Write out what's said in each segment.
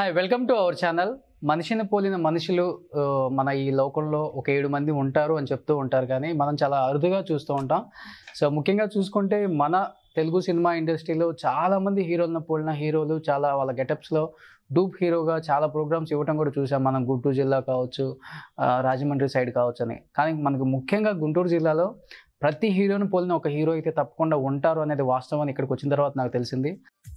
Hi welcome to our channel. మనిషిని పోలిన మనుషులు మన ఈ లోకంలో ఒక 7 మంది ఉంటారు అని చెప్తూ ఉంటారు, కానీ మనం చాలా అరుదుగా చూస్తూ ఉంటాం. సో ముఖ్యంగా చూసుకుంటే మన తెలుగు సినిమా ఇండస్ట్రీలో చాలామంది హీరోలను పోలిన హీరోలు చాలా వాళ్ళ గెటప్స్లో డూప్ హీరోగా చాలా ప్రోగ్రామ్స్ ఇవ్వటం కూడా చూసాం. మనం గుంటూరు జిల్లా కావచ్చు, రాజమండ్రి సైడ్ కావచ్చు అని. కానీ మనకు ముఖ్యంగా గుంటూరు జిల్లాలో ప్రతి హీరోని పోలిన ఒక హీరో అయితే తప్పకుండా ఉంటారు అనేది వాస్తవం ఇక్కడికి వచ్చిన తర్వాత నాకు తెలిసింది.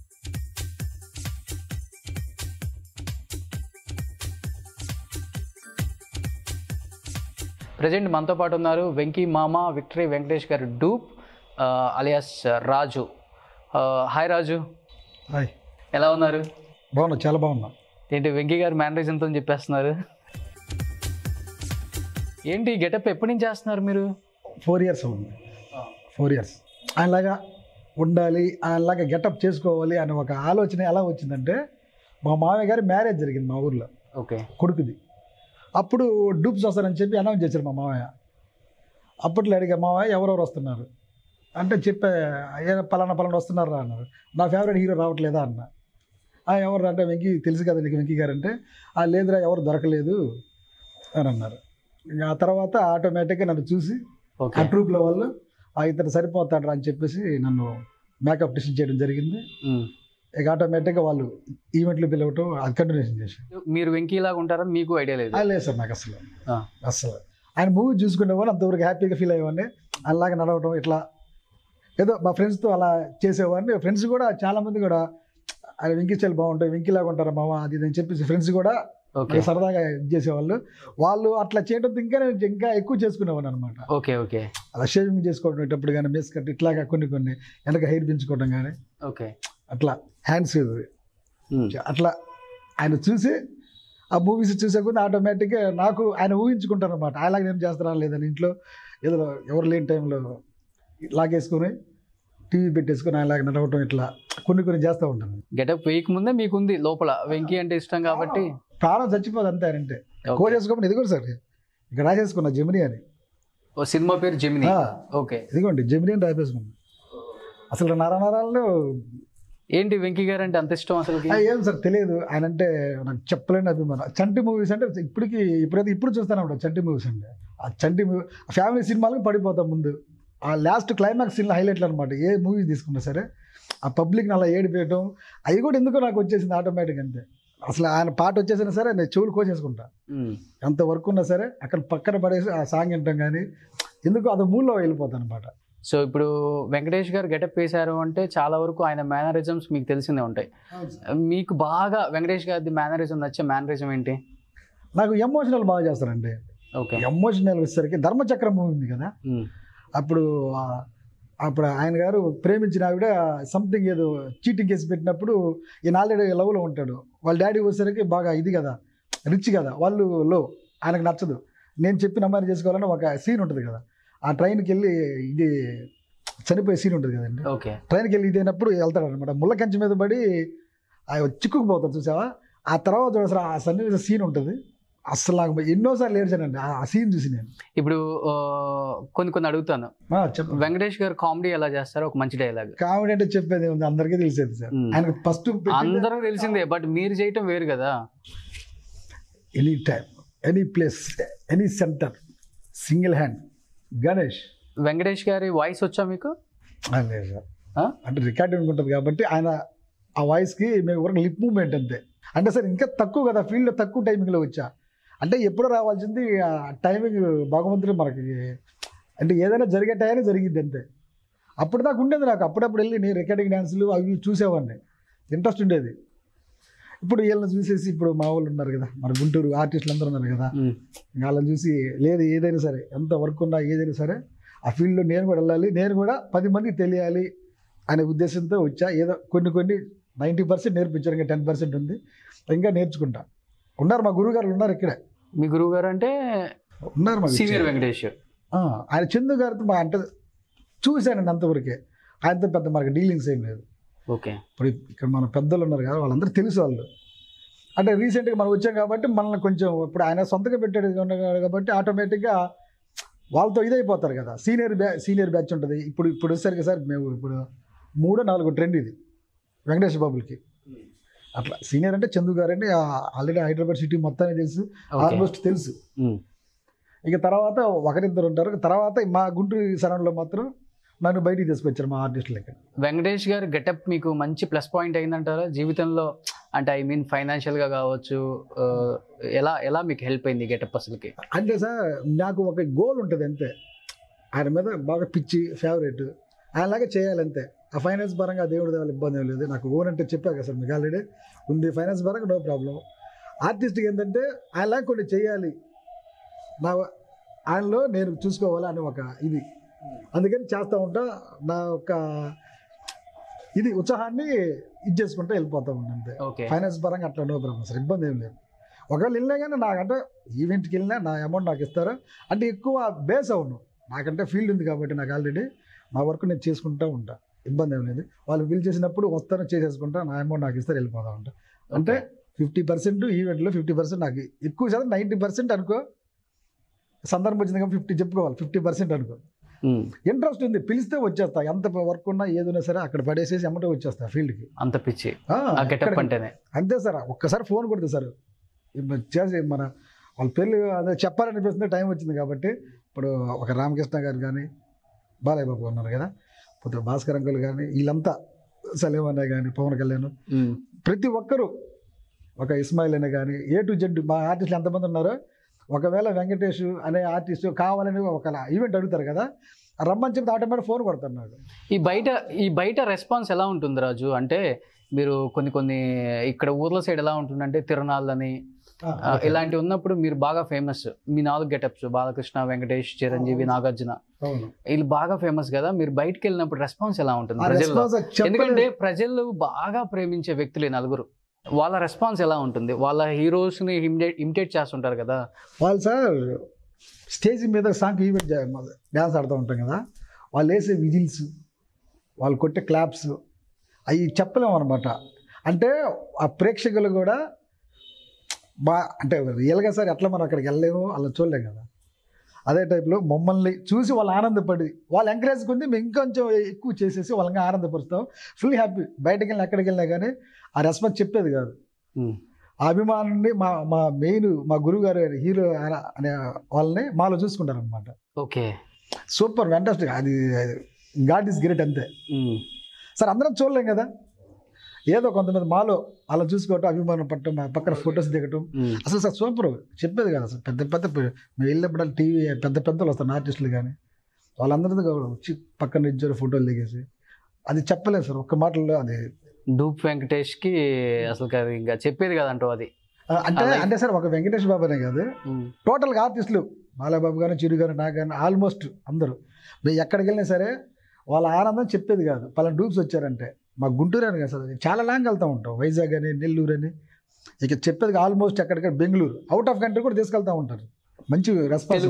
ప్రజెంట్ మనతో పాటు ఉన్నారు వెంకీ మామ విక్టరీ వెంకటేష్ గారు dupe alias Raju. Hi Raju. Hi, ఎలా ఉన్నారు? బాగున్నా, చాలా బాగున్నా. ఏంటి వెంకీ గారు మేనరిజంతో చెప్పేస్తున్నారు? ఏంటి గెటప్ ఎప్పటి నుంచి చేస్తున్నారు మీరు? 4 years ఉంది. 4 years ఆయనలాగా ఉండాలి, ఆయనలాగా గెటప్ చేసుకోవాలి అనే ఒక ఆలోచన ఎలా వచ్చిందంటే, మా మామయ్య గారి మ్యారేజ్ జరిగింది మా ఊర్లో. ఓకే. కొడుకుది. అప్పుడు డూప్స్ వస్తారని చెప్పి అనౌన్స్ చేశారు మా మామయ్య. అప్పట్లో అడిగా, మామయ్య ఎవరెవరు వస్తున్నారు అంటే చెప్పే, పలానా వస్తున్నారు రా అన్నారు. నా ఫేవరెట్ హీరో రావట్లేదా అన్న. ఎవరు అంటే, వెంకీ తెలుసు కదా నీకు వెంకీ గారు అంటే, లేదురా ఎవరు దొరకలేదు అని అన్నారు. ఆ తర్వాత ఆటోమేటిక్గా నన్ను చూసి ఆ ట్రూప్లో వాళ్ళు ఇతను సరిపోతాడు అని చెప్పేసి నన్ను మేకప్ డిసైన్ చేయడం జరిగింది. ఇక ఆటోమేటిక్గా వాళ్ళు ఈవెంట్లు పిలవటం, అది కంటిన్యూషన్ చేసి. మీరు వెంకీలాగా ఉంటారని మీకు ఐడియా లేదు? లేదు సార్, నాకు అసలు ఆయన మూవీ చూసుకునేవాళ్ళు అంతవరకు హ్యాపీగా ఫీల్ అయ్యేవాడిని. అలాగే నడవటం ఇట్లా ఏదో మా ఫ్రెండ్స్తో అలా చేసేవాడిని. ఫ్రెండ్స్ కూడా చాలామంది కూడా ఆయన వెంకీ స్టైల్ బాగుంటాయి, వెంకీలాగా ఉంటారు మామ అది అని చెప్పేసి ఫ్రెండ్స్ కూడా సరదాగా చేసేవాళ్ళు. వాళ్ళు అట్లా చేయడంతో ఇంకా నేను ఇంకా ఎక్కువ చేసుకునేవాడిని అనమాట. Okay okay. అలా షేవింగ్ చేసుకోవడం ఇటప్పుడు కానీ, మేస్ కట్ ఇట్లాగా కొన్ని వెనక హెయిర్ పెంచుకోవడం కానీ, ఓకే అట్లా హ్యాండ్స్ అట్లా ఆయన చూసి ఆ మూవీస్ చూసే కొద్ది ఆటోమేటిక్గా నాకు ఆయన ఊహించుకుంటాను అనమాట. అలాగే నేను చేస్తారా లేదని ఇంట్లో ఏదో ఎవరు లేని టైంలో లాగేసుకొని టీవీ పెట్టేసుకొని ఆయనలాగా నడవటం ఇట్లా కొన్ని చేస్తూ ఉంటాను. గెటప్ వేయక ముందే మీకుంది లోపల వెంకీ అంటే ఇష్టం కాబట్టి ప్రాణం చచ్చిపోదు అంతే. అంటే కోరేసుకోమని ఇదిగోండి సార్, ఇక్కడ రాసేసుకున్నా జెమిని అని. ఓ సినిమా పేరు జెమిని. ఓకే, ఇదిగోండి జెమిని అని రాసేసుకున్నా. అసలు నరాల్లో ఏంటి వెంకీ గారు అంటే అంత ఇష్టం అసలు? ఏం సార్ తెలియదు, ఆయన అంటే నాకు చెప్పలేని అభిమానం. చంటి మూవీస్ అంటే ఇప్పుడు చూస్తాను ఉంటాను. చంటి మూవీస్ అంటే ఆ చంటి మూవీ ఫ్యామిలీ సినిమాలకు పడిపోతాం ముందు. ఆ లాస్ట్ క్లైమాక్స్ సీన్లో హైలైట్లు అనమాట. ఏ మూవీ తీసుకున్నా సరే ఆ పబ్లిక్ని అలా ఏడిపేయటం, అవి కూడా ఎందుకో నాకు వచ్చేసింది ఆటోమేటిక్ అంతే. అసలు ఆయన పాట వచ్చేసినా సరే నేను చెవులు కోసేసుకుంటా. ఎంత వర్క్ ఉన్నా సరే అక్కడ పక్కన పడేసి ఆ సాంగ్ వింటాం, కానీ ఎందుకు అది మూడ్లో వెళ్ళిపోతాను అనమాట. సో ఇప్పుడు వెంకటేష్ గారు గెటప్ వేశారు అంటే చాలా వరకు ఆయన మేనరిజమ్స్ మీకు తెలిసిందే ఉంటాయి. మీకు బాగా వెంకటేష్ గారి మేనరిజం నచ్చే మేనరిజం ఏంటి? నాకు ఎమోషనల్ బాగా చేస్తారండి. ఓకే, ఎమోషనల్ వచ్చేసరికి ధర్మచక్రం మూవీ ఉంది కదా, అప్పుడు ఆయన గారు ప్రేమించిన ఆవిడ సంథింగ్ ఏదో చీటింగ్ కేసు పెట్టినప్పుడు ఈయన ఆల్రెడీ లవ్లో ఉంటాడు. వాళ్ళ డాడీ వచ్చేసరికి బాగా ఇది కదా, రిచ్ కదా, వాళ్ళు లో ఆయనకు నచ్చదు. నేను చెప్పిన అమ్మాయిని చేసుకోవాలని ఒక సీన్ ఉంటుంది కదా, ఆ ట్రైన్కి వెళ్ళి ఇది చనిపోయే సీన్ ఉంటుంది కదండి. ఓకే, ట్రైన్కి వెళ్ళి ఇది అయినప్పుడు వెళ్తాడు అనమాట. ముళ్ళ కంచె మీద పడి చిక్కుకుపోతాడు చూసావా. ఆ తర్వాత చూసారా ఆ సన్నివేశ సీన్ ఉంటుంది. అసలు నాకు ఎన్నోసార్లు ఏడ్చానండి ఆ సీన్ చూసి. నేను ఇప్పుడు కొన్ని అడుగుతాను. వెంకటేష్ గారు కామెడీ ఎలా చేస్తారో ఒక మంచి డైలాగ్. కామెడీ అంటే చెప్పేది ఉంది, అందరికీ తెలిసేది సార్. ఆయన ఫస్ట్ అందరూ తెలిసిందే, బట్ మీరు చేయటం వేరు కదా. Any time, any place, any centre, single hand Ganesh. Venkatesh గారి వాయిస్ వచ్చా మీకు? లేదు సార్, అంటే రికార్డింగ్ ఉంటుంది కాబట్టి ఆయన ఆ వాయిస్కి మేము వరకు లిప్ మూవ్మెంట్ అంతే. అంటే సార్ ఇంకా తక్కువ కదా, ఫీల్డ్లో తక్కువ టైమింగ్లో వచ్చా. అంటే ఎప్పుడో రావాల్సింది ఆ టైమింగ్ భగవంతుడు మనకి, అంటే ఏదైనా జరిగే టైమే జరిగింది అంతే. అప్పుడు దాకా ఉండేది నాకు. అప్పుడప్పుడు వెళ్ళి నేను రికార్డింగ్ డ్యాన్సులు అవి చూసేవాడిని, ఇంట్రెస్ట్ ఉండేది. ఇప్పుడు వీళ్ళని చూసేసి ఇప్పుడు మా వాళ్ళు ఉన్నారు కదా, మన గుంటూరు ఆర్టిస్టులు అందరూ ఉన్నారు కదా, వాళ్ళని చూసి లేదు ఏదైనా సరే ఎంత వర్క్ ఉన్నా ఏదైనా సరే ఆ ఫీల్డ్లో నేను కూడా వెళ్ళాలి, నేను కూడా 10 మందికి తెలియాలి అనే ఉద్దేశంతో వచ్చా. ఏదో కొన్ని 90% నేర్పించారు, ఇంకా 10% ఉంది, ఇంకా నేర్చుకుంటా. ఉన్నారు మా గురువు గారు ఉన్నారు ఇక్కడే. మీ గురువు గారు అంటే ఉన్నారు మా సీనియర్ వెంకటేష్. ఆయన చందు గారితో మా అంటే చూశానండి అంతవరకే. ఆయనతో పెద్ద మనకి డీలింగ్స్ ఏం లేదు. ఓకే, ఇప్పుడు ఇక్కడ మన పెద్దలు ఉన్నారు కదా, వాళ్ళందరూ తెలుసు. వాళ్ళు అంటే రీసెంట్గా మనం వచ్చాం కాబట్టి మనల్ని కొంచెం ఇప్పుడు ఆయన సొంతగా పెట్టాడు కాబట్టి ఆటోమేటిక్గా వాళ్ళతో ఇదైపోతారు కదా. సీనియర్ బ్యాచ్ ఉంటుంది. ఇప్పుడు వచ్చేసరికి సార్ మేము ఇప్పుడు 3-4 ట్రెండ్ ఇది వెంకటేష్ బాబులకి. అట్లా సీనియర్ అంటే చందు గారని ఆల్రెడీ హైదరాబాద్ సిటీ మొత్తాన్ని తెలుసు, ఆల్మోస్ట్ తెలుసు. ఇక తర్వాత ఒకరిద్దరు ఉంటారు. తర్వాత మా గుంటూరు సరౌండ్లో మాత్రం నన్ను బయటికి తీసుకొచ్చారు మా ఆర్టిస్టులకి. వెంకటేష్ గారి గెటప్ మీకు మంచి ప్లస్ పాయింట్ అయిందంటారా జీవితంలో? అంటే ఐ మీన్ ఫైనాన్షియల్గా కావచ్చు, ఎలా ఎలా మీకు హెల్ప్ అయింది గెటప్ అసలుకి? అంటే సార్ నాకు ఒక గోల్ ఉంటుంది అంతే, ఆయన మీద బాగా పిచ్చి ఫేవరెట్, ఆయనలాగే చేయాలంతే. ఆ ఫైనాన్స్ పరంగా దేవుడి దేవాలి ఇబ్బంది ఏం లేదు. నాకు ఓన్ అంటే చెప్పా కదా సార్ మీకు ఆల్రెడీ ఉంది, ఫైనాన్స్ పరంగా నో ప్రాబ్లం. ఆర్టిస్ట్కి ఏంటంటే ఆయనలాగా కొన్ని చేయాలి, నా ఆయనలో నేను చూసుకోవాలి అని ఒక ఇది, అందుకని చేస్తూ ఉంటా. నా యొక్క ఇది ఉత్సాహాన్ని ఇది చేసుకుంటూ వెళ్ళిపోతా ఉన్నాను అంతే. ఫైనాన్స్ పరంగా అట్లా నో ప్రాబ్లం సార్, ఇబ్బంది ఏం లేదు. ఒకవేళ వెళ్ళినా కానీ నాకంటే ఈవెంట్కి వెళ్ళినా నా అమౌంట్ నాకు ఇస్తారా అంటే ఎక్కువ బేస్ అవును, నాకంటే ఫీల్డ్ ఉంది కాబట్టి నాకు ఆల్రెడీ నా వర్క్ నేను చేసుకుంటూ ఉంటా, ఇబ్బంది ఏం లేదు. వాళ్ళు బిల్ చేసినప్పుడు వస్తారో చేసేసుకుంటా, నా అమౌంట్ నాకు ఇస్తారు, వెళ్ళిపోతా ఉంటా. అంటే 50% ఈవెంట్లో 50% నాకు, ఎక్కువ శాతం 90% అనుకో, సందర్భం వచ్చింది కాబట్టి 50 చెప్పుకోవాలి, 50% అనుకో. ఇంట్రెస్ట్ ఉంది, పిలిస్తే వచ్చేస్తా, ఎంత వర్క్ ఉన్నా ఏదైనా సరే అక్కడ పడేసేసి అమ్మటే వచ్చేస్తా ఫీల్డ్కి. అంత పిచ్చి అంటేనే అంతే సార్. ఒక్కసారి ఫోన్ కొడితే సార్ చేసి మన వాళ్ళ పేర్లు అదే చెప్పాలనిపిస్తుంది, టైం వచ్చింది కాబట్టి. ఇప్పుడు ఒక రామకృష్ణ గారు కానీ, బాలయ్య బాబు ఉన్నారు కదా, పోతే భాస్కర్ అంకుల్ కానీ, వీళ్ళంతా సలీం అనే కానీ, పవన్ కళ్యాణ్, ప్రతి ఒక్కరూ, ఒక ఇస్మాయిల్ అనే కానీ, A to Z మా ఆర్టిస్టులు ఎంతమంది ఉన్నారో, ఒకవేళ వెంకటేష్ అనే ఆర్టిస్ట్ కావాలని ఒక ఈవెంట్ అడుగుతారు కదా, రమ్మని చెప్పి ఆటోమేటిక్ ఫోన్ కొడతారు నాకు. ఈ బయట రెస్పాన్స్ ఎలా ఉంటుంది రాజు? అంటే మీరు కొన్ని ఇక్కడ ఊర్ల సైడ్ ఎలా ఉంటుందంటే తిరునాళ్ళని ఇలాంటివి ఉన్నప్పుడు మీరు బాగా ఫేమస్, మీ 4 గెటప్స్ బాలకృష్ణ, వెంకటేష్, చిరంజీవి, నాగార్జున, వీళ్ళు బాగా ఫేమస్ కదా. మీరు బయటకు వెళ్ళినప్పుడు రెస్పాన్స్ ఎలా ఉంటుంది ప్రజల్లో? ఎందుకంటే ప్రజలు బాగా ప్రేమించే వ్యక్తులు 4, వాళ్ళ రెస్పాన్స్ ఎలా ఉంటుంది? వాళ్ళ హీరోస్ని ఇమిటేట్ చేస్తుంటారు కదా వాళ్ళు సార్. స్టేజ్ మీద సాంగ్ ఈవెంట్ డ్యాన్స్ ఆడుతూ ఉంటాం కదా, వాళ్ళు వేసే విజిల్స్, వాళ్ళు కొట్టే క్లాప్స్, అవి చెప్పలేము అనమాట. అంటే ఆ ప్రేక్షకులు కూడా అంటే రియల్గా సార్ ఎట్లా మనం అక్కడికి వెళ్ళలేము, అలా చూడలేము కదా. అదే టైప్లో మమ్మల్ని చూసి వాళ్ళు ఆనందపడి, వాళ్ళు ఎంకరేజ్ కొంది మేము ఇంకొంచెం ఎక్కువ చేసేసి వాళ్ళని ఆనందపరుస్తాం. Full happy. బయటకు వెళ్ళినా ఎక్కడికి వెళ్ళినా కానీ ఆ రెస్పాన్స్ చెప్పేది కాదు. ఆ అభిమానాన్ని మా మెయిన్ మా గురువు గారు హీరో అనే వాళ్ళని మాలో చూసుకుంటారు అనమాట. Okay, super, fantastic. అది గాడ్ ఈస్ గ్రేట్ అంతే సార్. అందరం చూడలేం కదా, ఏదో కొంతమంది మాలో అలా చూసుకోవటం, అభిమానం పట్టడం, పక్కన ఫొటోస్ దిగటం, అసలు సార్ సూపర్. చెప్పేది కదా సార్, పెద్ద మేము వెళ్ళినప్పుడు టీవీ పెద్దలు వస్తారు ఆర్టిస్టులు కానీ, వాళ్ళందరితో వచ్చి పక్కన నిల్చొని ఫోటోలు దిగేసి, అది చెప్పలేదు సార్ ఒక్క మాటల్లో. అది డూప్ వెంకటేష్కి అసలు ఇంకా చెప్పేది కదంటూ అది. అంటే సార్ ఒక వెంకటేష్ బాబు అనే కాదు, టోటల్గా ఆర్టిస్టులు బాలబాబు గారు, చిరు గారు, నాకు కానీ ఆల్మోస్ట్ అందరూ మేము ఎక్కడికి వెళ్ళినా సరే వాళ్ళ ఆనందం చెప్పేది కాదు. పలానా డూప్స్ వచ్చారంటే, మా గుంటూరు అని కదా సార్, చాలా లాంగ్ వెళ్తూ ఉంటాం, వైజాగ్ అని, నెల్లూరు అని, ఇక చెప్పేది ఆల్మోస్ట్ ఎక్కడిక్కడ బెంగళూరు, అవుట్ ఆఫ్ కంట్రీ కూడా తీసుకెళ్తూ ఉంటారు. మంచి రెస్పాన్స్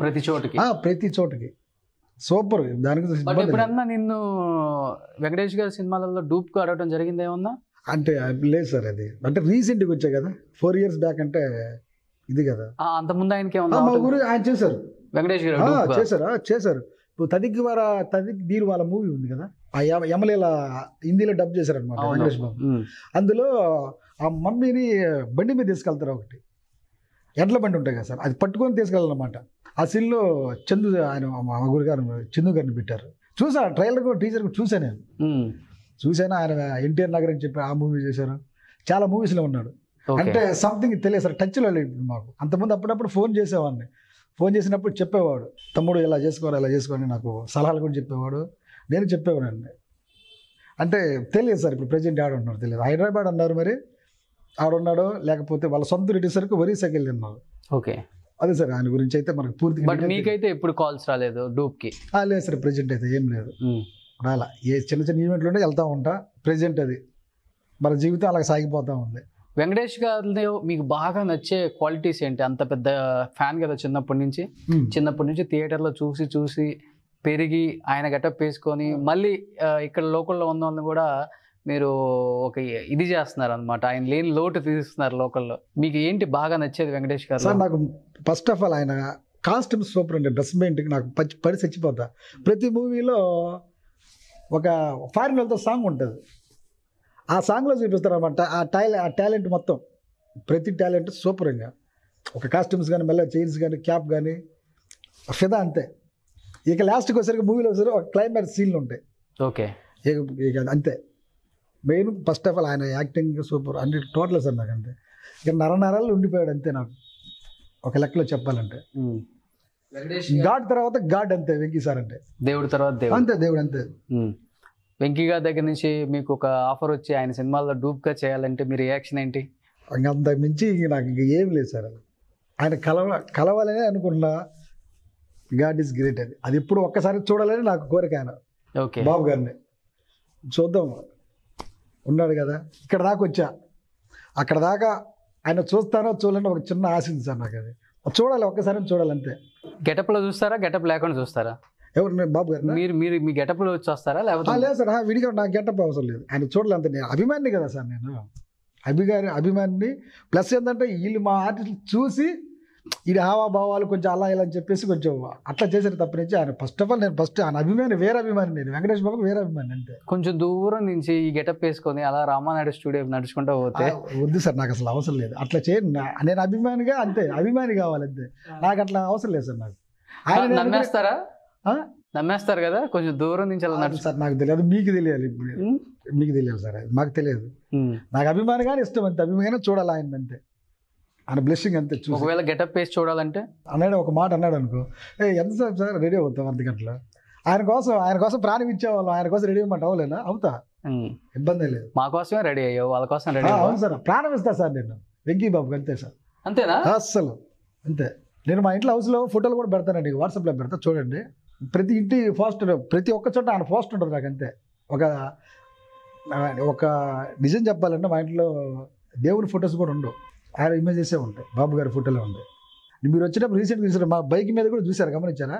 ప్రతి చోటకి సూపర్. దానికి ఎప్పుడన్నా నిన్ను వెంకటేష్ గారి సినిమాలలో డూప్ అడగడం జరిగింది ఏమన్నా? అంటే లేదు సార్, అది అంటే రీసెంట్గా వచ్చాయి కదా, 4 years బ్యాక్ అంటే ఇది కదా. అంతకుముందు ఆయనకి మా ఊరు ఆయన చేశారు, వెంకటేష్ గారు చేశారు. ఇప్పుడు తదిక్ దీని వాళ్ళ మూవీ ఉంది కదా, ఆ యమలీల హిందీలో డబ్ చేశారనమాట వెంకటేష్ బాబు. అందులో ఆ మమ్మీని బండి మీద తీసుకెళ్తారు, ఒకటి ఎడ్ల బండి ఉంటాయి కదా సార్, అది పట్టుకొని తీసుకెళ్ళాలన్నమాట. ఆ సీన్లో చందు ఆయన మా గురు గారు చందు గారిని పెట్టారు. చూసా ట్రైలర్ కూడా, టీజర్ కూడా చూసాను నేను. చూసాను ఆయన ఎన్టీఆర్ నగర్ అని చెప్పి ఆ మూవీ చేశారు, చాలా మూవీస్లో ఉన్నాడు. అంటే సంథింగ్ తెలియదు సార్, టచ్లో లేదు మాకు. అంతకుముందు అప్పుడప్పుడు ఫోన్ చేసేవాడిని, ఫోన్ చేసినప్పుడు చెప్పేవాడు, తమ్ముడు ఇలా చేసుకోవాలి నాకు సలహాలు కూడా చెప్పేవాడు, నేను చెప్పేవాడిని. అంటే తెలియదు సార్ ఇప్పుడు ప్రజెంట్ ఆడ ఉన్నారు తెలియదు, హైదరాబాద్ అన్నారు, మరి ఆడున్నాడో లేకపోతే వాళ్ళ సొంత రెడ్డిసరికి ఒరిస్సాకి వెళ్ళిన్నారు. ఓకే, అదే సార్ ఆయన గురించి అయితే మనకు పూర్తిగా. బట్ మీకైతే ఎప్పుడు కాల్స్ రాలేదు డూప్కి? లేదు సార్, ప్రెజెంట్ అయితే ఏం లేదు. అలా ఏ చిన్న ఈవెంట్లోనే వెళ్తూ ఉంటా. ప్రెజెంట్ అది మన జీవితం అలా సాగిపోతూ ఉంది. వెంకటేష్ గారిలో మీకు బాగా నచ్చే క్వాలిటీస్ ఏంటి? అంత పెద్ద ఫ్యాన్ కదా చిన్నప్పటి నుంచి థియేటర్లో చూసి పెరిగి ఆయన గెటప్ వేసుకొని మళ్ళీ ఇక్కడ లోకల్లో ఉన్న వాళ్ళని కూడా మీరు ఒక ఇది చేస్తున్నారు అనమాట, ఆయన లేని లోటు తీస్తున్నారు లోకల్లో. మీకు ఏంటి బాగా నచ్చేది వెంకటేష్ గారు? సార్ నాకు ఫస్ట్ ఆఫ్ ఆల్ ఆయన కాస్ట్యూమ్ సూపర్ అండి, డ్రెస్ మెయింటింగ్ నాకు పడి చచ్చిపోతా. ప్రతి మూవీలో ఒక ఫారిన్ వాళ్ళతో సాంగ్ ఉంటుంది, ఆ సాంగ్లో చూపిస్తారు అనమాట. ఆ టాలెంట్ మొత్తం, ప్రతి టాలెంట్ సూపర్. ఇంకా ఒక కాస్ట్యూమ్స్ కానీ, మెల్ల చైన్స్ కానీ, క్యాప్ కానీ ఫిదా అంతే. ఇక లాస్ట్కి వచ్చేసరికి మూవీలో వచ్చేసరికి ఒక క్లైమాక్స్ సీన్లు ఉంటాయి. ఓకే. ఇక అంతే. మెయిన్ ఫస్ట్ ఆఫ్ ఆల్ ఆయన యాక్టింగ్ సూపర్, అన్ని టోటల్ సార్ నాకు అంతే. ఇక నరనరాలు ఉండిపోయాడు అంతే నాకు ఒక లెక్కలో చెప్పాలంటే. గాడ్ తర్వాత గాడ్ అంతే వెంకీ సార్ అంటే. దేవుడు తర్వాత దేవుడు అంతే, దేవుడు అంతే. వెంకీ గారి దగ్గర నుంచి మీకు ఒక ఆఫర్ వచ్చి ఆయన సినిమాల్లో డూప్గా చేయాలంటే మీ రియాక్షన్ ఏంటి? ఇంకా అంత మించి నాకు ఇంక ఏం లేదు సార్. ఆయన కలవాలనే అనుకుంటున్నా. God is great. అది ఎప్పుడు ఒక్కసారి చూడాలని నాకు కోరిక. ఆయన ఓకే బాబు గారిని చూద్దాం ఉన్నాడు కదా, ఇక్కడ దాకా వచ్చా. అక్కడ దాకా ఆయన చూస్తానో చూడాలని ఒక చిన్న ఆశ ఉంది సార్ నాకు. అది చూడాలి, ఒక్కసారి చూడాలి అంతే. గెటప్లో చూస్తారా, గెటప్ లేకుండా చూస్తారా? ఎవరు? నేను బాబు గారు. మీరు మీ గెటప్లో వచ్చి వస్తారా లేకపోతే? లేదు సార్, విడిగా నాకు గెటప్ అవసరం లేదు. ఆయన చూడాలి అంతే. నేను అభిమాని కదా సార్, నేను అభిమానిని. ప్లస్ ఏంటంటే వీళ్ళు మా ఆర్టిస్టులు చూసి ఇది హావాభావాలు కొంచెం అలా ఇలా అని చెప్పేసి కొంచెం అట్లా చేసేది తప్పనించి ఆయన ఫస్ట్ ఆఫ్ ఆల్ నేను ఆయన అభిమాని, వేరే అభిమాని. నేను వెంకటేష్ బాబుకి వేరే అభిమాని అంతే. కొంచెం దూరం నుంచి ఈ గెటప్ వేసుకొని అలా రామానాయుడు స్టూడియో నడుచుకుంటూ పోతే వద్దు సార్, నాకు అసలు అవసరం లేదు. అట్లా చేయండి, నేను అభిమానిగా అంతే, అభిమాని కావాలంతే. నాకు అట్లా అవసరం లేదు సార్. నాకు ఆయన నమ్మేస్తారా? నమ్మేస్తారు కదా, కొంచెం దూరం నుంచి అలా నడుచు. సార్ నాకు తెలియదు, మీకు తెలియాలి. ఇప్పుడు మీకు తెలియాలి సార్, మాకు తెలియదు. నాకు అభిమానిగానే ఇష్టం అంతే, అభిమానిగానే చూడాలి ఆయన అంతే. ఆయన బ్లెస్సింగ్ అంతే. ఒకవేళ గెటప్ వేసి చూడాలంటే అన్నాడు, ఒక మాట అన్నాడు అనుకో, ఎంతసేపు సార్ రెడీ అవుతాం 1 గంటలో. ఆయన కోసం ప్రాణం ఇచ్చేవాళ్ళం, ఆయన కోసం రెడీ అవ్వమంటే అవ్వలేనా? అవుతా, ఇబ్బంది లేదు. మా కోసమే రెడీ అయ్యావు, వాళ్ళ కోసం రెడీ. అవును సార్, ప్రాణం ఇస్తా సార్ నేను వెంకీ బాబుకి అంతే సార్. అంతేనా? అస్సలు అంతే. నేను మా ఇంట్లో హౌస్లో ఫోటోలు కూడా పెడతానండి, వాట్సాప్లో పెడతా చూడండి. ప్రతి ఇంటి పోస్టర్, ప్రతి ఒక్క చోట ఆయన పోస్ట్ ఉంటుంది నాకు అంతే. ఒక నిజం చెప్పాలంటే మా ఇంట్లో దేవుని ఫొటోస్ కూడా ఉండవు, ఆయన ఇమేజెసే ఉంటాయి, బాబు గారి ఫోటోలే ఉంటాయి. మీరు వచ్చినప్పుడు రీసెంట్గా చూసారు, మా బైక్ మీద కూడా చూసారు,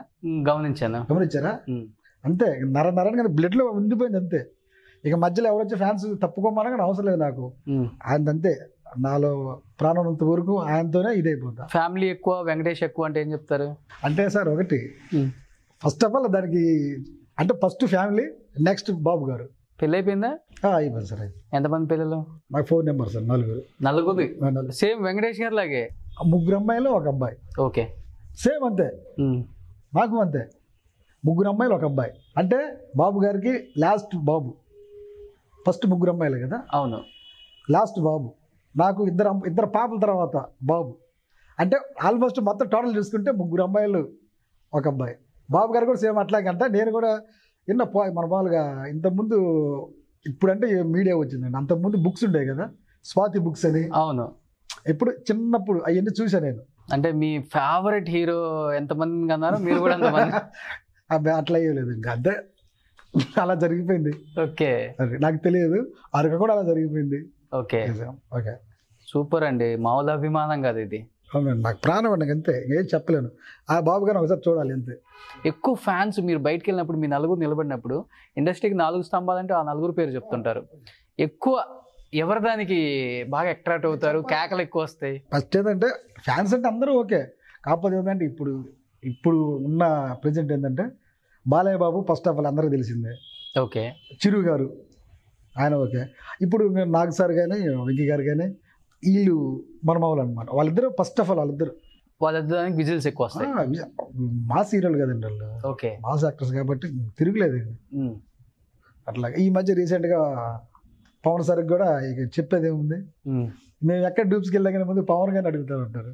గమనించారా? అంతే, నరంగా బ్లడ్లో ఉండిపోయింది అంతే. ఇక మధ్యలో ఎవరు వచ్చే ఫ్యాన్స్ తప్పుకోమన్నా కానీ అవసరం లేదు నాకు. ఆయన అంతే, నాలో ప్రాణం అంత వరకు ఆయనతోనే ఇదైపోతా. ఫ్యామిలీ ఎక్కువ, వెంకటేష్ ఎక్కువ అంటే ఏం చెప్తారు? అంటే సార్ ఒకటి, ఫస్ట్ ఆఫ్ ఆల్ దానికి అంటే ఫస్ట్ ఫ్యామిలీ, నెక్స్ట్ బాబు గారు. పెళ్ళి అయిపోయిందా? అయిపోయింది సార్. ఎంతమంది పిల్లలు? నాకు 4 మెంబర్స్ సార్. నలుగురు. సేమ్ వెంకటేష్ గారు లాగే 3 అమ్మాయిలు 1 అబ్బాయి. ఓకే, సేమ్ అంతే. నాకు అంతే, 3 అమ్మాయిలు 1 అబ్బాయి. అంటే బాబు గారికి లాస్ట్ బాబు, ఫస్ట్ 3 అమ్మాయిలు కదా. అవును, లాస్ట్ బాబు. నాకు ఇద్దరు పాపల తర్వాత బాబు. అంటే ఆల్మోస్ట్ మొత్తం టోటల్ చూసుకుంటే 3 అమ్మాయిలు 1 అబ్బాయి. బాబు గారు కూడా సేమ్ అట్లాగంట. నేను కూడా మన మామూలుగా ఇంతకుముందు, ఇప్పుడంటే మీడియా వచ్చిందండి, అంతకుముందు బుక్స్ ఉండేవి కదా, స్వాతి బుక్స్ అని. అవును, ఎప్పుడు చిన్నప్పుడు అవన్నీ చూసాను నేను. అంటే మీ ఫేవరెట్ హీరో ఎంతమంది అన్నారు, మీరు కూడా అంతమంది? అట్లా అయ్యలేదు, ఇంకా అంతే, అలా జరిగిపోయింది. ఓకే, నాకు తెలియదు, అరగ కూడా అలా జరిగిపోయింది. ఓకే ఓకే, సూపర్ అండి, మామూలు అభిమానం కాదు ఇది. అవునండి, నాకు ప్రాణం అండి అంతే, ఏం చెప్పలేను. ఆ బాబు గారిని ఒకసారి చూడాలి అంతే. ఎక్కువ ఫ్యాన్స్ మీరు బయటకు వెళ్ళినప్పుడు, మీ నలుగురు నిలబడినప్పుడు, ఇండస్ట్రీకి 4 స్తంభాలంటే ఆ నలుగురు పేరు చెప్తుంటారు. ఎక్కువ ఎవరు దానికి బాగా అట్రాక్ట్ అవుతారు, కేకలు ఎక్కువ వస్తాయి? ఫస్ట్ ఏంటంటే ఫ్యాన్స్ అంటే అందరూ ఓకే, కాకపోతే ఏంటంటే ఇప్పుడు ఉన్న ప్రెజెంట్ ఏంటంటే Balayya Babu first of all అందరికీ తెలిసిందే. ఓకే, చిరు గారు ఆయన ఓకే. ఇప్పుడు నాగ్ సార్ కానీ, వెంకీ గారు కానీ, వీళ్ళు మనమావులు అనమాట. వాళ్ళిద్దరు ఫస్ట్ ఆఫ్ ఆల్ వాళ్ళిద్దరికి విజిల్స్ ఎక్కువ వస్తాయి. మాస్ హీరోలు కదండి వాళ్ళు, ఓకే, మాస్ యాక్టర్స్ కాబట్టి తిరుగులేదు. అట్లా ఈ మధ్య రీసెంట్గా పవన్ సార్కి కూడా ఇక చెప్పేది ఏముంది, మేము ఎక్కడ డూప్స్కి వెళ్ళగానే ముందు పవన్ గారిని అడుగుతూ ఉంటారు.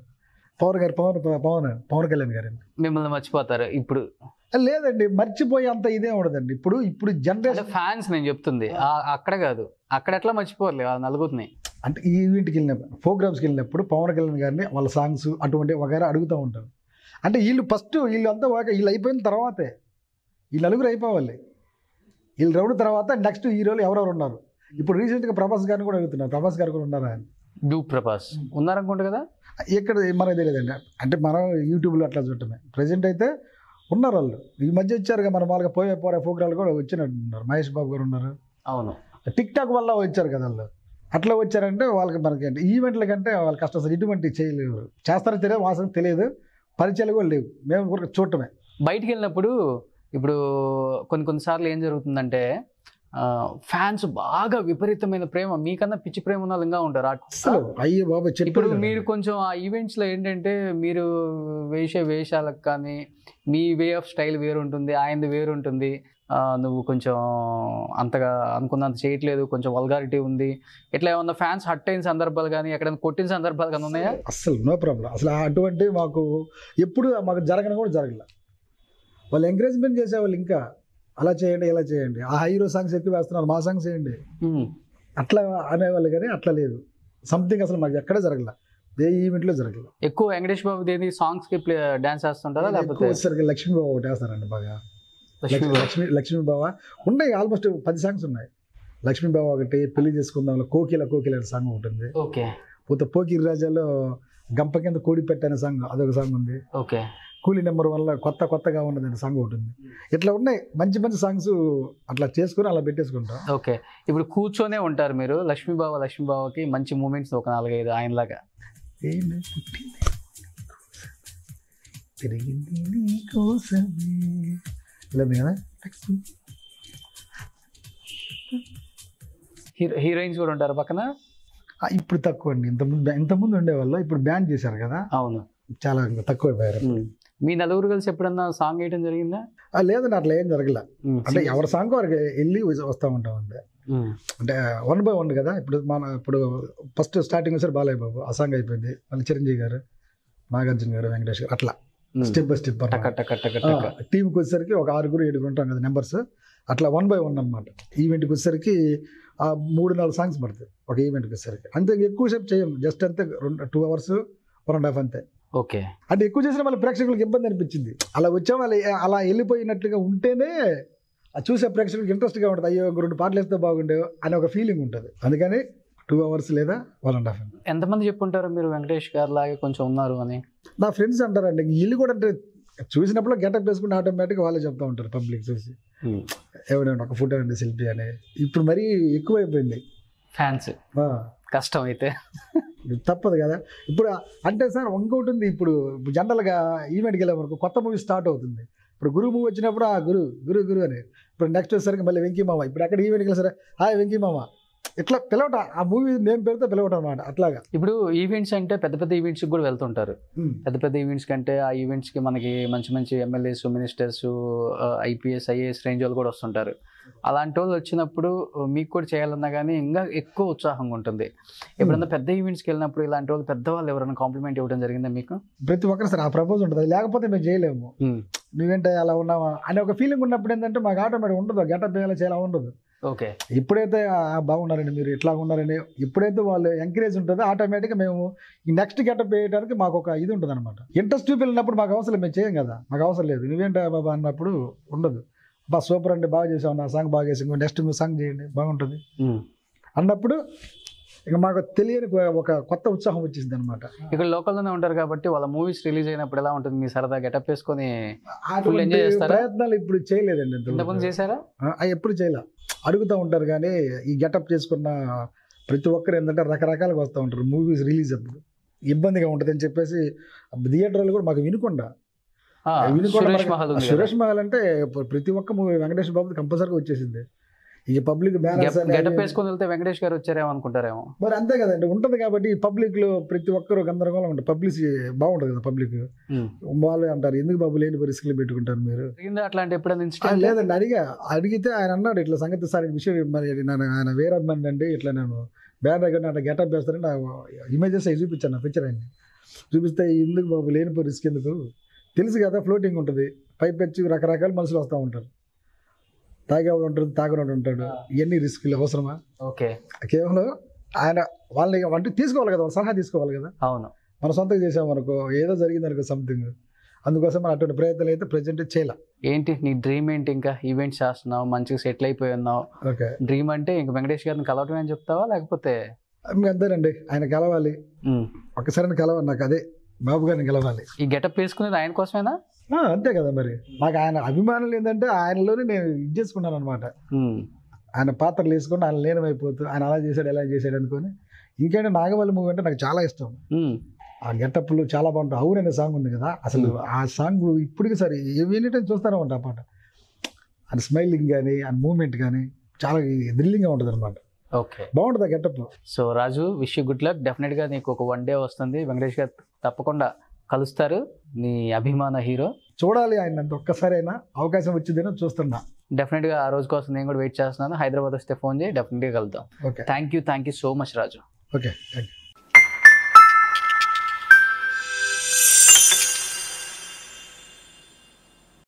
పవన్ కళ్యాణ్ గారు మిమ్మల్ని మర్చిపోతారు ఇప్పుడు? లేదండి, మర్చిపోయే అంత ఇదే ఉండదండి. ఇప్పుడు జనరేషన్ ఫ్యాన్స్ నేను చెప్తుంది అక్కడ కాదు, అక్కడ ఎట్లా మర్చిపోర్లే ఆ నలుగురిని. అంటే ఈ ఈవెంట్కి వెళ్ళినప్పుడు, ప్రోగ్రామ్స్కి వెళ్ళినప్పుడు పవన్ కళ్యాణ్ గారిని వాళ్ళ సాంగ్స్ అటువంటి వగైరా అడుగుతూ ఉంటారు. అంటే వీళ్ళు అంతా వీళ్ళు అయిపోయిన తర్వాతే, ఈ నలుగురు అయిపోవాలి, వీళ్ళు రౌండ్ తర్వాత నెక్స్ట్ హీరోలు ఎవరెవరు ఉన్నారు. ఇప్పుడు రీసెంట్గా ప్రభాస్ గారిని కూడా అడుగుతున్నారు, ప్రభాస్ గారు కూడా ఉన్నారా అని. డూప్ ప్రభాస్ ఉన్నారనుకుంటా కదా. ఎక్కడ మనకు తెలియదండి, అంటే మనం యూట్యూబ్లో అట్లా చూడటమే. ప్రజెంట్ అయితే ఉన్నారు వాళ్ళు, ఈ మధ్య వచ్చారుగా, మన వాళ్ళకి పోయే ప్రోగ్రాలు కూడా వచ్చినట్టున్నారు. మహేష్ బాబు గారు ఉన్నారు. అవును, టిక్ టాక్ వల్ల వచ్చారు కదా వాళ్ళు. అట్లా వచ్చారంటే వాళ్ళకి మనకి అంటే ఈవెంట్ల కంటే వాళ్ళకి కష్టం సార్. ఇటువంటి చేయలేరు, చేస్తారో తెలియదు, వాసన తెలియదు, పరిచయాలు కూడా లేవు, మేము కూడా చూడటమే. బయటికి వెళ్ళినప్పుడు ఇప్పుడు కొన్నిసార్లు ఏం జరుగుతుందంటే ఫ్యాన్స్ బాగా విపరీతమైన ప్రేమ, మీకన్నా పిచ్చి ప్రేమ ఉన్న విధంగా ఉంటారు అసలు అయ్యే బాబా. ఇప్పుడు మీరు కొంచెం ఆ ఈవెంట్స్లో ఏంటంటే మీరు వేసే వేషాలకు కానీ మీ వే ఆఫ్ స్టైల్ వేరు ఉంటుంది, ఆయనది వేరు ఉంటుంది. నువ్వు కొంచెం అంతగా అనుకున్నంత చేయట్లేదు, కొంచెం వల్గారిటీ ఉంది, ఇట్లా ఏమన్నా ఫ్యాన్స్ హట్ అయిన సందర్భాలు కానీ ఎక్కడైనా కొట్టిన సందర్భాలు కానీ ఉన్నాయా? అసలు నో ప్రాబ్లం. అసలు అటువంటి మాకు ఎప్పుడు మాకు జరగని కూడా జరగలే. వాళ్ళు ఎంకరేజ్మెంట్ చేసేవాళ్ళు, ఇంకా అలా చేయండి ఇలా చేయండి, ఆ హీరో సాంగ్స్ ఎక్కువ వేస్తున్నారు మా సాంగ్స్ చేయండి అట్లా అనేవాళ్ళు. కానీ అట్లా లేదు, సంథింగ్ అసలు మాకు ఎక్కడ జరగలే, ఏ ఈవెంట్లో జరగలేదు. ఎక్కువ వెంకటేష్ బాబు దేని సాంగ్స్కి డాన్స్ వేస్తుంటారా లేకపోతే? వచ్చేసరికి లక్ష్మీ బాబా ఒకటి వేస్తారండి బాగా. లక్ష్మీ బాబా ఉన్నాయి, ఆల్మోస్ట్ 10 సాంగ్స్ ఉన్నాయి. లక్ష్మీ బాబా ఒకటి, పెళ్లి చేసుకుందాం కోకిల అనే సాంగ్ ఒకటి ఉంది. ఓకే. పోతే పోకిరి రాజాలో గంప కింద కోడి పెట్టనే సాంగ్, అదొక సాంగ్ ఉంది. ఓకే. కూలీ నెంబర్ 1లో కొత్తగా ఉన్నది సాంగ్ ఒకటి ఉంది. ఇట్లా ఉన్నాయి మంచి మంచి సాంగ్స్, అట్లా చేసుకుని అలా పెట్టేసుకుంటాం. ఓకే. ఇప్పుడు కూర్చొనే ఉంటారు మీరు, లక్ష్మీ బాబాకి మంచి మూమెంట్స్ ఒక 4-5 ఆయనలాగా. లేదు కదా. హీరోయిన్స్ కూడా ఉంటారు పక్కన? ఇప్పుడు తక్కువ అండి, ఇంతకుముందు ఉండేవాళ్ళు, ఇప్పుడు బ్యాన్ చేశారు కదా. అవును, చాలా తక్కువ అయిపోయారు. మీ నలుగురు కలిసి ఎప్పుడన్నా సాంగ్ వేయడం జరిగిందా? లేదండి, అట్లా ఏం జరగలే. అంటే ఎవరి సాంగ్ వారికి వెళ్ళి వస్తూ ఉంటాం అంతే. అంటే 1 by 1 కదా. ఇప్పుడు ఫస్ట్ స్టార్టింగ్ వచ్చారు బాలయ్య బాబు, ఆ సాంగ్ అయిపోయింది. మళ్ళీ చిరంజీవి గారు, నాగార్జున గారు, వెంకటేష్ గారు, అట్లా స్టెప్ బై స్టెప్. టీంకి వచ్చేసరికి ఒక 6-7 ఉంటాం కదా నెంబర్స్, అట్లా 1 by 1 అనమాట. ఈవెంట్కి వచ్చేసరికి 3-4 సాంగ్స్ పడుతుంది ఒక ఈవెంట్కి వచ్చేసరికి. అంతే ఎక్కువ సేపు చేయం, జస్ట్ అంతే 2 hours 1.5 అంతే. ఓకే. అంటే ఎక్కువ చేసిన వాళ్ళ ప్రేక్షకులకు ఇబ్బంది అనిపించింది. అలా వచ్చే వాళ్ళు అలా వెళ్ళిపోయినట్లుగా ఉంటేనే చూసే ప్రేక్షకులకు ఇంట్రెస్ట్గా ఉంటుంది. అయ్యో 2 పాటలు వేస్తే బాగుండే అనే ఒక ఫీలింగ్ ఉంటుంది. అందుకని 2 hours లేదా 1.5. ఎంతమంది చెప్పుంటారు మీరు వెంకటేష్ గారు లాగే కొంచెం ఉన్నారు అని? నా ఫ్రెండ్స్ అంటారండి, వీళ్ళు కూడా అంటే చూసినప్పుడు గెటప్ వేసుకుంటే ఆటోమేటిక్గా వాళ్ళే చెప్తూ ఉంటారు పబ్లిక్ చూసి, ఏమైనా ఒక ఫోటో అండి సెల్ఫీ అని. ఇప్పుడు మరీ ఎక్కువైపోయింది ఫ్యాన్స్, కష్టం అయితే తప్పదు కదా. ఇప్పుడు అంటే సార్ ఇంకోటి ఉంది, ఇప్పుడు జనరల్గా ఈవెంట్కి వెళ్ళే వరకు కొత్త మూవీ స్టార్ట్ అవుతుంది. ఇప్పుడు గురు మూవీ వచ్చినప్పుడు గురు అని, ఇప్పుడు నెక్స్ట్ వచ్చేసరికి మళ్ళీ వెంకీ మామ. ఇప్పుడు అక్కడ ఈవెంట్కి వెళ్ళి సరే హాయ్ వెంకీ మామ, ఇట్లా పిలవటం, ఆ మూవీ నేమ్ పేరుతో పిలవటం అనమాట. అట్లాగా ఇప్పుడు ఈవెంట్స్ అంటే పెద్ద ఈవెంట్స్కి కూడా వెళ్తుంటారు. పెద్ద ఈవెంట్స్ కంటే ఆ ఈవెంట్స్కి మనకి మంచి MLAs, ministers, IPS, IAS range వాళ్ళు కూడా వస్తుంటారు. అలాంటి వాళ్ళు వచ్చినప్పుడు మీకు కూడా చేయాలన్నా కానీ ఇంకా ఎక్కువ ఉత్సాహంగా ఉంటుంది. ఎప్పుడన్నా పెద్ద ఈవెంట్స్కి వెళ్ళినప్పుడు ఇలాంటి వాళ్ళు పెద్దవాళ్ళు ఎవరైనా కాంప్లిమెంట్ ఇవ్వడం జరిగిందా మీకు? ప్రతి ఒక్కరు సార్ ఆ ప్రపోజ్ ఉంటుంది, లేకపోతే మేము చేయలేము. నువ్వేంటే అలా ఉన్నావా అనే ఒక ఫీలింగ్ ఉన్నప్పుడు ఏంటంటే మాకు ఆటోమేటిక్ ఉండదు, గెటప్ వేయాలి చేయాలి ఉండదు. ఓకే. ఎప్పుడైతే బాగున్నారండి మీరు, ఇట్లా ఉన్నారని ఎప్పుడైతే వాళ్ళు ఎంకరేజ్ ఉంటుందో ఆటోమేటిక్గా మేము ఈ నెక్స్ట్ గెటప్ వేయడానికి మాకు ఒక ఇది ఉంటుంది అనమాట. ఇంట్రెస్ట్ చూపినప్పుడు మాకు అవసరం, మేము చేయం కదా, మాకు అవసరం లేదు. నువ్వేంటా బాబా అన్నప్పుడు ఉండదు. బా సూపర్ అండి, బాగా చేసావు, నా సాంగ్ బాగా చేసి నెక్స్ట్ మీరు సాంగ్ చేయండి బాగుంటుంది అన్నప్పుడు ఇక మాకు తెలియని ఒక కొత్త ఉత్సాహం వచ్చేసింది అనమాట. ఇక్కడ లోకల్లోనే ఉంటారు కాబట్టి వాళ్ళ మూవీస్ రిలీజ్ అయినప్పుడు ఎలా ఉంటుంది? మీ సరదా గెటప్ వేసుకొని ప్రయత్నాలు ఇప్పుడు చేయలేదండి. ఇంతకుముందు చేశారా? ఎప్పుడు చేయలే. అడుగుతూ ఉంటారు కానీ ఈ గెటప్ చేసుకున్న ప్రతి ఒక్కరు ఏంటంటే రకరకాలుగా వస్తూ ఉంటారు మూవీస్ రిలీజ్ అప్పుడు, ఇబ్బందిగా ఉంటుంది అని చెప్పేసి థియేటర్లు కూడా మాకు వినుకొండ సురేష్ మహల్ అంటే ప్రతి ఒక్క మూవీ వెంకటేష్ బాబు కంపల్సరీగా వచ్చేసింది. ఇక పబ్లిక్ గెటప్ వేసుకొని వెళ్తే వెంకటేష్ గారు వచ్చారేమో అనుకుంటారేమో మరి. అంతే కదండి, ఉంటుంది కాబట్టి పబ్లిక్ లో ప్రతి ఒక్కరు గందరగోళం ఉంటుంది. పబ్లిసిటీ బాగుంటుంది కదా పబ్లిక్. వాళ్ళు అంటారు ఎందుకు బాబు లేని రిస్క్లు పెట్టుకుంటారు మీరు అట్లాంటి ఎప్పుడైనా? లేదండి, అడిగితే ఆయన అన్నాడు ఇట్లా సంగతి సార్ విషయం, మరి ఆయన వేరే అబ్బాయి అండి ఇట్లా నేను బ్యాన్ దగ్గర అట్లా గెటప్ వేస్తారని నా ఇమేజెస్ అవి చూపించాను, నా పిక్చర్ అయింది చూపిస్తే ఎందుకు బాబు లేనిపోయి రిస్క్ ఎందుకు, తెలుసు కదా ఫ్లోటింగ్ ఉంటుంది, పైప్ వచ్చి రకరకాల మనుషులు వస్తూ ఉంటారు, తాగేవాడు ఉంటాడు తాగనోడు ఉంటాడు, ఇవన్నీ రిస్క్లు అవసరమా? ఓకే. కేవలం ఆయన వాళ్ళని వంటి తీసుకోవాలి కదా, వాళ్ళ సలహా తీసుకోవాలి కదా. అవును, మన సొంతంగా చేసామనుకో ఏదో జరిగింది అనుకో సంథింగ్, అందుకోసం మనం అటువంటి ప్రయత్నాలు అయితే ప్రజెంట్ చేయాల. ఏంటి నీ డ్రీమ్ ఏంటి? ఇంకా ఈవెంట్స్ చేస్తున్నావు, మంచిగా సెటిల్ అయిపోయి ఉన్నావు. ఓకే. డ్రీమ్ అంటే ఇంక వెంకటేష్ గారిని కలవటం అని చెప్తావా లేకపోతే? అంతేనండి, ఆయన కలవాలి, ఒక్కసారి కలవాలి, నాకు అదే బాబు గారిని కలవాలి. ఈ గెటప్ వేసుకునేది ఆయన కోసమేనా? అంతే కదా మరి. నాకు ఆయన అభిమానులు ఏంటంటే ఆయనలోనే నేను ఇది చేసుకున్నాను అనమాట. ఆయన పాత్రలు వేసుకుని ఆయన లీనమైపోతూ ఆయన అలా చేశాడు ఎలా చేశాడు అనుకుని. ఇంకేంటే నాగవల్లి మూవీ అంటే నాకు చాలా ఇష్టం. ఆ గెటప్లు చాలా బాగుంటాయి. అవును అనే సాంగ్ ఉంది కదా, అసలు ఆ సాంగ్ ఇప్పటికి సరే ఎనీ టైం చూస్తూనే ఉంటా ఆ పాట. ఆయన స్మైలింగ్ కానీ ఆయన మూమెంట్ కానీ చాలా థ్రిల్లింగ్గా ఉంటుంది అనమాట. ఓకే, బాగుంటుంది ఆ getup. So Raju, wish you good luck. డెఫినెట్గా నీకు ఒక 1 day వస్తుంది, వెంకటేష్ గారు తప్పకుండా కలుస్తారు, నీ అభిమాన హీరో. చూడాలి ఆయన అంత ఒక్కసారి అయినా అవకాశం వచ్చిందేనో చూస్తున్నా. డెఫినెట్గా ఆ రోజు కోసం నేను కూడా వెయిట్ చేస్తున్నాను. హైదరాబాద్ వస్తే ఫోన్ చేయి, డెఫినెట్గా కలుద్దాం. Okay, thank you so much Raju. Okay, thank you.